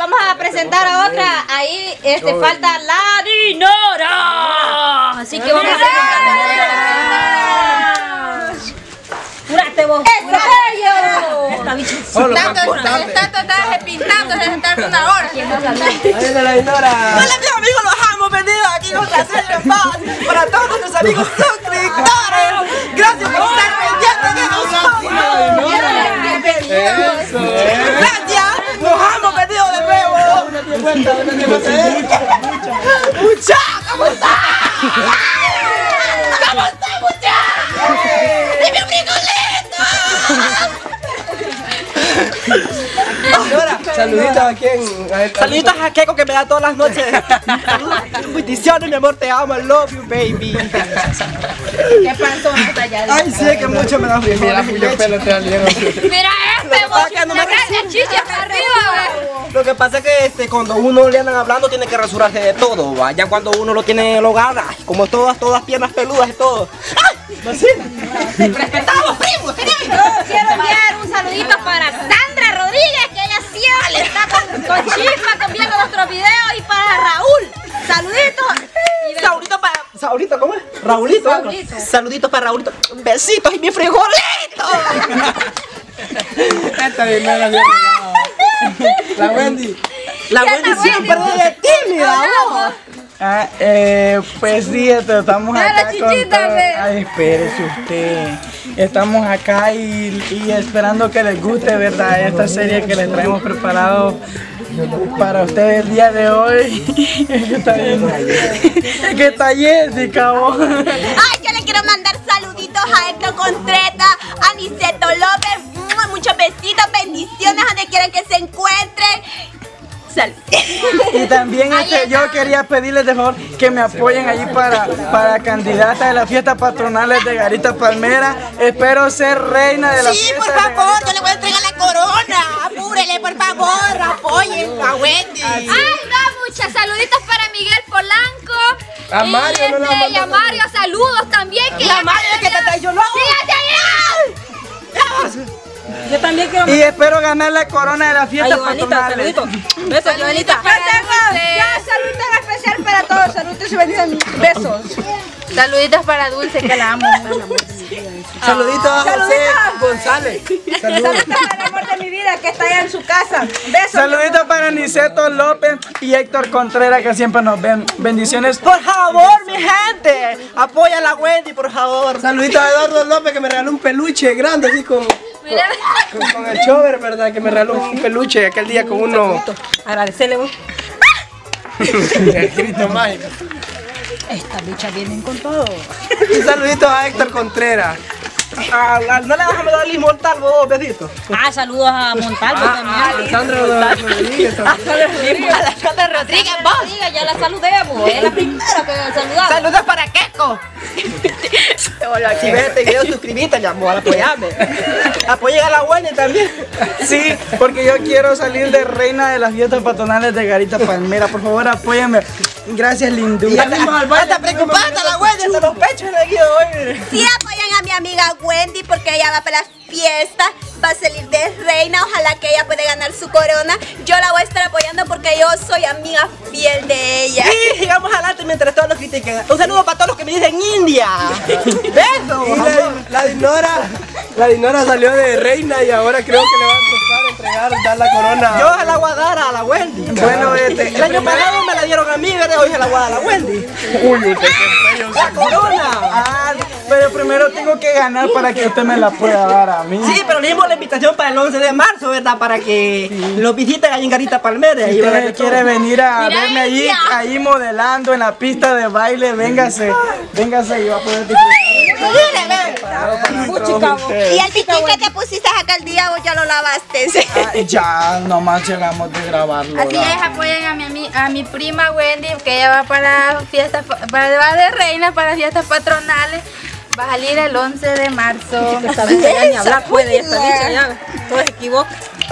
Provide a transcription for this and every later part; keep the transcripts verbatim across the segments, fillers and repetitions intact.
vamos a presentar a otra. Ahí este, falta la Dinora. Así que vamos a presentar. ¡Cúrate vos! ¡Eso, bello! Esta bicha. Tanto traje pintando desde estar una hora. Ahí viene la Dinora. Hola mis amigos, los amo, venido aquí con la serie Paz para todos nuestros amigos suscriptores. Gracias por estar pendientes de nosotros. Gracias, los amo, venido de nuevo. Mucha, ¿cómo estás? ¿Cómo estás, mucha? ¡Dime un Dinora, saluditos a quien. Saluditos a Keiko que me da todas las noches. Bendiciones, mi amor, te amo, I love you, baby. ¿Qué pasó? Ay, sí, que mucho me da frío. Mira, Julio Pelo te alieno. Mira este, vos, le cae chicha hasta arriba. Lo que pasa es que este, cuando uno le andan hablando tiene que rasurarse de todo, ¿va? Ya cuando uno lo tiene en el hogar, ay, como todas, todas piernas peludas y todo. ¡Ay! ¡Respetamos, primos! Quiero enviar un saludito para Sandra Rodríguez, que ella siempre está con, con chispa, con viendo nuestros videos, y para Raúl. Saluditos. Saulito para... ¿Saulito cómo es? Raulito. Saulito. Saluditos para Raulito. Besitos y mi frijolito. Esta Dinora bien regada. La Wendy. La Wendy siempre de tímida, vos. Ah, eh, pues sí, esto, estamos Dale, acá con chichita, todo. ve. Ay, espérese usted. Estamos acá y, y esperando que les guste, ¿verdad? Esta serie que les traemos preparado para ustedes el día de hoy. Es que está bien. Es que está Jessica, vos. Ay, yo le quiero mandar saluditos a Héctor Contreta, a Niceto López. Muchos besitos, bendiciones donde quieran que se encuentren. Salud. Y también este, yo quería pedirles de favor que me apoyen allí para, para candidata de las fiestas patronales de Garita Palmera. Espero ser reina de la Sí, fiesta. por favor, yo le voy a entregar la corona. Apúrele, por favor, apoyen a Wendy. Ay, no, muchas saluditos para Miguel Polanco. A Mario y, no la este, y a mandamos. Mario, saludos también. Que La ya madre que te traicionó. ¡Sígate allá! Yo también quiero Y espero ganar la corona de las fiestas patronales. Besos, Joelita. Ya, saluditos especial para todos. Saluditos y bendiciones. Besos. Saluditos para Dulce, que la amo. Saluditos a José González. Saluditos para el amor de mi vida que está allá en su casa. Besos. Saluditos para Niceto López y Héctor Contreras que siempre nos ven. Bendiciones. Por favor, mi gente, apoya a la Wendy, por favor. Saluditos a Eduardo López que me regaló un peluche grande así con, Mira. con, con el chover, ¿verdad? Que me regaló un peluche aquel día con uno. Agradecerle vos. El grito mágico. Estas bichas vienen con todo. Un saludito a Héctor Contreras. Ah, ah, no le vas a dar el inmortal, vos, besito. Ah, saludos a Montalvo también. Alessandro Rodríguez. Alejandra Rodríguez, vos. Diga, ya la saludemos. Es la primera que saludamos. Saludos para Keiko. Hola, si ves este video, suscríbete, mi amor, apoyame. Apoyen a la Wendy también. Sí, porque yo quiero salir de reina de las fiestas patronales de Garita Palmera. Por favor, apóyenme. Gracias, lindura. Ya está preocupada la Wendy, hasta los pechos le dio hoy. Sí, apoyan a mi amiga Wendy porque ella va para las fiestas, va a salir de reina, ojalá que ella pueda ganar su corona. Yo la voy a estar apoyando porque yo soy amiga fiel de ella. Sí, sigamos adelante mientras todos nos critiquen. Un saludo para todos los que me dicen India. Besos. Y la, la Dinora, la Dinora salió de reina y ahora creo que le va a empezar a entregar, dar la corona. Yo se la voy a dar a la Wendy. Bueno, este, El año pasado me la dieron a mí, ¿verdad? Hoy se la voy a dar a la Wendy. Uy, usted qué feo. ¡La corona! Ah, pero primero tengo que ganar para que usted me la pueda dar a mí. Sí, pero le dimos la invitación para el once de marzo, ¿verdad? Para que los visiten ahí en Garita Palmera. Si Y van a usted ver todo. quiere venir a Mira verme allí, ella. allí modelando en la pista de baile, véngase, véngase y va a poder disfrutar. Mire, ve. Y el piquín que te pusiste acá el día, vos ya lo lavaste. Ah, ya, nomás llegamos de grabarlo. Así ¿verdad? es, apoyen a mi, ami- a mi prima Wendy, que ella va para fiestas, pa- para, va de reina para fiestas patronales. Va a salir el once de marzo. Esta bicha ya ni hablar puede, esta bicha ya todo se equivoca.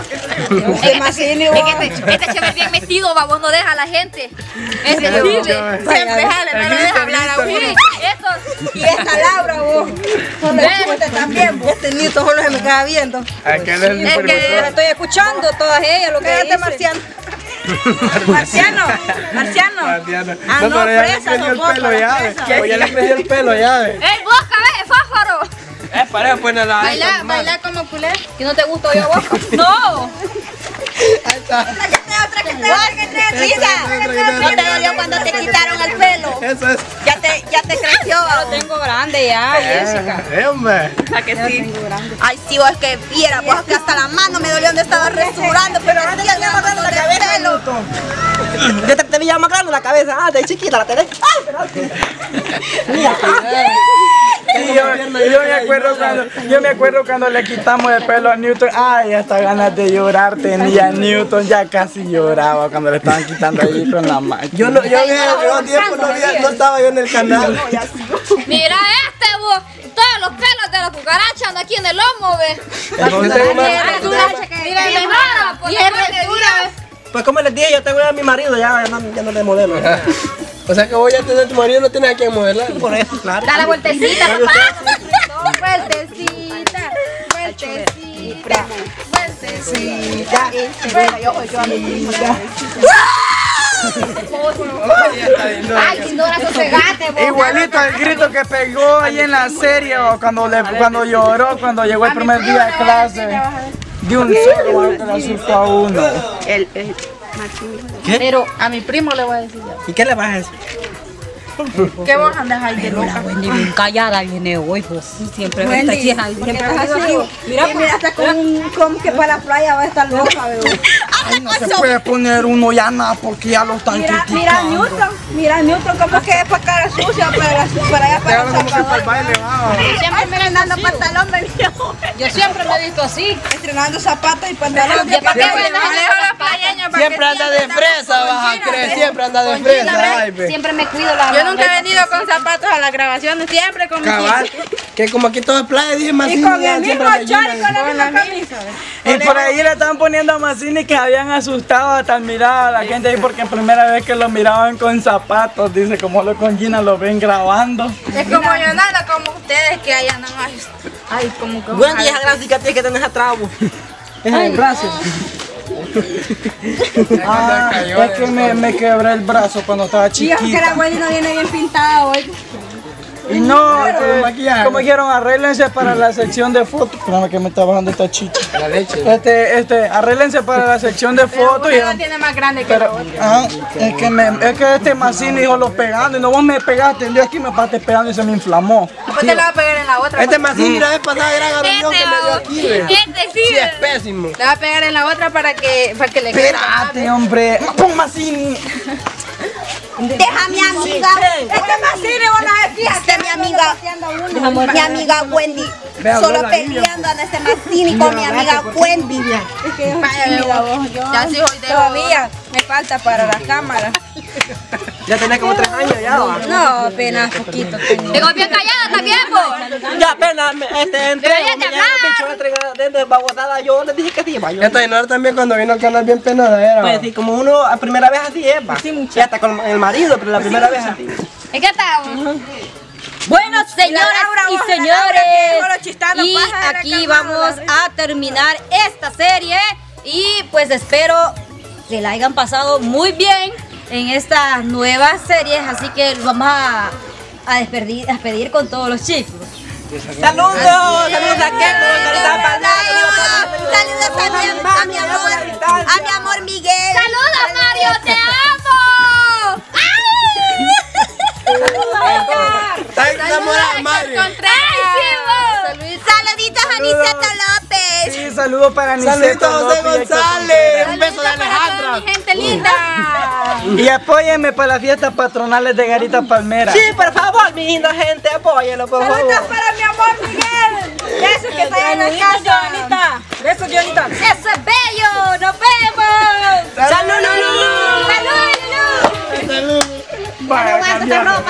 Este, este chévere bien metido, va, vos no deja a la gente. Ese Qué chive, chévere. siempre jale, no lo deja hablar a uno. Estos, Y esta Laura, vos. Este también, vos. Este nieto solo se me queda viendo. Aquel es el es que La estoy escuchando, todas ellas, lo que Quédate, dice. Marciano. Marciano, Marciano. Marciano. Ah, no, pero ya le fresa, creció el sopoca, pelo la ya. fresa. ve. Pues ya le creció el pelo ya. ve. ¡Ey, vos, cabeza, fósforo! Es pareja, pues nada. Baila, baila como culé. ¿Que no te gustó yo vos? ¡No! Otra que te, otra que te, otra que te, Lisa. ¿No te dolió cuando te quitaron el pelo? Eso es. Ya te, ya te creció. Lo tengo grande ya, Jessica. Eh, hombre. ¿A que sí? Ay, sí, vos que viera, vos que hasta la mano me dolió donde estaba resurando, pero sí, ya me agarrando la cabeza. Ya te tenía más grande la cabeza, ah, de chiquita la tenés. ¡Ay, espérate! Mira. Sí, yo, yo me acuerdo cuando, yo me acuerdo cuando le quitamos el pelo a Newton. Ay, hasta ganas de llorar tenía Newton, ya casi lloraba cuando le estaban quitando ahí con la máquina. Yo no, yo había tiempo no, había, no estaba yo en el canal. Mira este, vos. Todos los pelos de la cucaracha andan aquí en el lomo, ve. Yo tengo más- Mira, mi hermana, por la parte de día. Pues como les dije, yo tengo a mi marido, ya, ya, no, ya no le modelo. O sea que voy a tener tu marido, no tienes a quien modelar. Por eso, claro. Da la vueltecita, papá. Vueltecita, vueltecita, vueltecita. Ay, Lindora, sosegate, vos. Igualito el grito que pegó ahí en la serie o cuando, le, cuando lloró, cuando llegó el primer día de clase. De un solo que le asustó a uno. Pero a mi primo le voy a decir yo. ¿Y qué le vas a decir? ¿Qué vos andas ahí de loca? Wendy bien callada viene hoy, pues. Siempre va a estar Wendy, así, siempre va a estar así. así. Mira, mira, hasta con un com que para la playa va a estar loca, veo. Ay, no se puede poner uno ya nada porque ya lo están Mira, mira criticando. Newton, mira Newton, como que es para cara sucia, para, para allá para el Salvador. Siempre me Estrenando pantalón, venía. Yo siempre me he visto así. Estrenando zapatos y pantalones. ¿Para qué voy a dejar a los playeños? Siempre anda de fresa, vas a creer. Siempre anda de fresa. Ay, ve. Siempre me cuido la Yo nunca he venido con zapatos a las grabaciones, siempre con mis Cabal. Que como aquí todo es playa, dije más. Y con el mismo chor y con la misma camisa. Y por ahí le estaban poniendo a Mazzini que habían asustado hasta al mirar a la gente ahí porque primera vez que lo miraban con zapatos, dice, como lo con Gina lo ven grabando. Es como yo, nada como ustedes que allá no hay. Ay, como que. Wendy, esa gran cicatriz que tenés atrás, vos. Es en el brazo. Ah, es que me, me quebré el brazo cuando estaba Dijo que la chiquita. Wendy no viene bien pintada hoy. Y no, Pero eh, maquillaje. como dijeron, arréglense para la sección de fotos. Espérame que me está bajando esta chicha. La leche. Este, este, arréglense para la sección de fotos. Y, Usted la tiene más grande que la pero, otra. ah, es que me, es que este Mazzini dijo los pegando y no vos me pegaste, yo aquí me pasaste pegando y se me inflamó. Después te la va a pegar en la otra. Este más sí, la vez pasada era garroñón que me dio aquí, ve. Este sí. Sí, es pésimo. Le va a pegar en la otra para que, para que le quede. Espérate, hombre. Pon Mazzini. Deja a mi amiga. Este Mazzini, vos no fíjate, mi amiga. Mi amiga Wendy. Ve, Solo habla, peleando en este Mazzini con mi amiga Wendy. Es que yo Vaya, vos, ya sí hoy de todavía me falta para la cámara. Ya tenés como tres años ya, va. No, apenas poquito tengo. Tengo bien callada también, vos. Ya apenas me- este, entré, Deberías de me llamaron, pincho, entré dentro de babotada, yo les dije que sí, va. Yo, Esta Dinora también cuando vino al canal bien penada era. pues sí, como uno, a primera vez así es, va. Y hasta con el marido, pero la primera vez así. ¿Y qué tal? Bueno, señoras Laura, y vos, la señores, Laura que dijo los chistanos, y paja de la aquí cámara. vamos a terminar esta serie y pues espero que la hayan pasado muy bien en estas nuevas series, así que vamos a, a despedir, a despedir con todos los chicos. Saludos, saludos a Keto, saludos a Saludos, saludos a mi, a mi amor, a mi amor Miguel. ¡Saludos, Mario! ¡Te amo! Está enamorada Mario. Saluditos a Aniceto López. Sí, saludos para Niceto Saluditos a José López. González. Un beso de Alejandra. Mi gente linda. Y apóyenme para las fiestas patronales de Garita Palmera. Sí, por favor, mi linda gente, apóyalo, por Saludos favor. para mi amor Miguel. Eso que está en la casa. Besos, Jonita. Eso es bello. Nos vemos. ¡Salud! Salud, Lulú. Vaya, Aguanta esta cambiamos. ropa.